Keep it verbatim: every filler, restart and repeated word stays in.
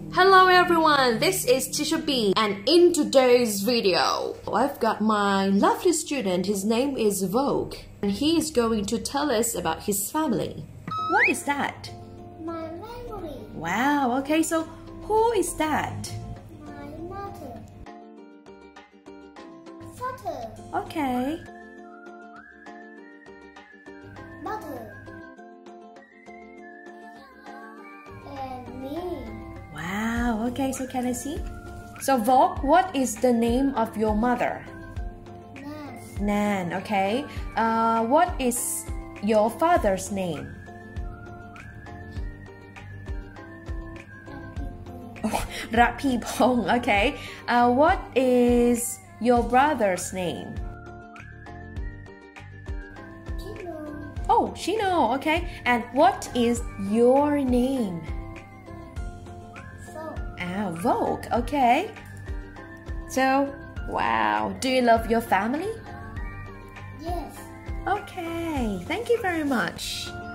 Hello everyone, this is Teacher B, and in today's video, I've got my lovely student. His name is Vogue, and he is going to tell us about his family. What is that? My family. Wow, okay, so who is that? My mother. Father. Okay. Mother. And me. Wow, okay, so can I see? So Vogue, what is the name of your mother? Nan. Nan, okay. Uh, what is your father's name? Oh, Rapipong, okay. Uh, what is your brother's name? Kino. Oh, Shino, okay. And what is your name? So. Ah, Vogue, okay. So, wow, do you love your family? Yes. Okay, thank you very much.